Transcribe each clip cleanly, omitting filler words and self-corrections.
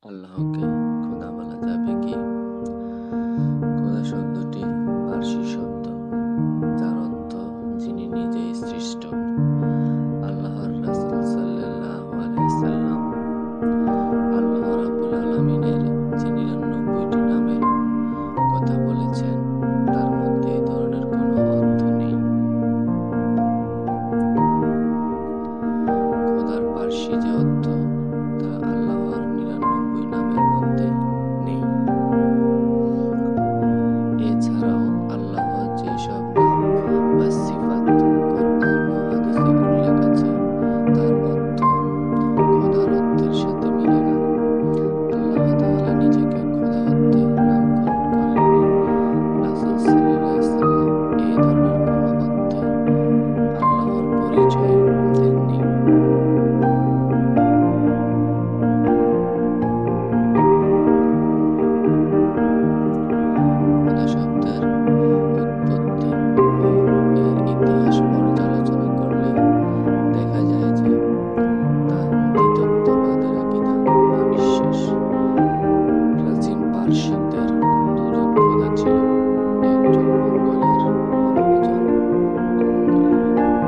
আল্লাহকে খোদা বলা যাবে কি? খোদা শব্দটি ফার্সি শব্দ, যার অর্থ যিনি নিজেই সৃষ্ট। আল্লাহর রাসূল সাল্লাল্লাহু আলাইহি সাল্লাম আল্লাহ রাব্বুল আলামিনের যে ৯৯টি নামের কথা বলেছেন, তার মধ্যে এই ধরনের কোনো অর্থ নেই। খোদার ফার্সি যে অর্থ, তা আল্লাহর ৯৯ নামের মধ্যে নেই। এছাড়াও আল্লাহর যেসব নাম বা সিফাত কোরআন ও হাদিসে উল্লেখ আছে, তার অর্থ খোদার অর্থের সাথে মিলে না। আল্লাহ তাআলা নিজেকে খোদা অর্থে নামকরণ করেননি। রাসূল সাল্লাল্লাহু আলাইহি সাল্লাম এই ধরনের কোনো অর্থে আল্লাহর পরিচয় দেননি। খোদা শব্দের উৎপত্তি ও এর ইতিহাস পর্যালোচনা করলে দেখা যায় যে তা দ্বিতত্ত্ববাদের আকীদা বা বিশ্বাস। প্রাচীন পারসিকদের দুজন খোদা ছিল, একজন মঙ্গলের, অন্যজন অমঙ্গলের।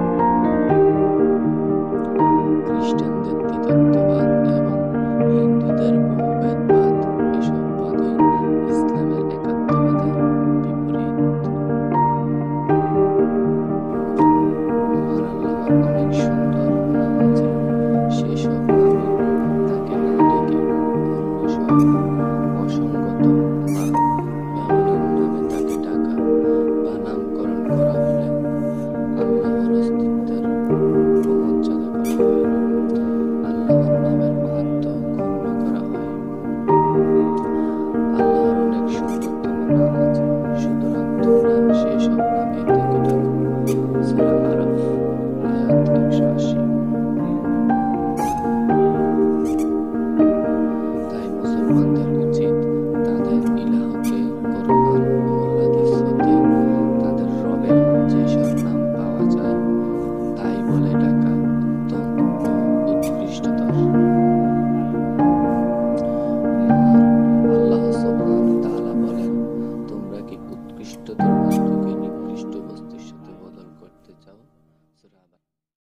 খ্রিস্টানদের দ্বিতত্ত্ববাদ এবং হিন্দুদের বহুভেদবাদ, এসব বাদই ইসলামের একাত্মবাদের বিপরীত। মহান আল্লাহর অনেক সুন্দর নাম আছে, সেসব নামে তাকে না ডেকে অন্য সব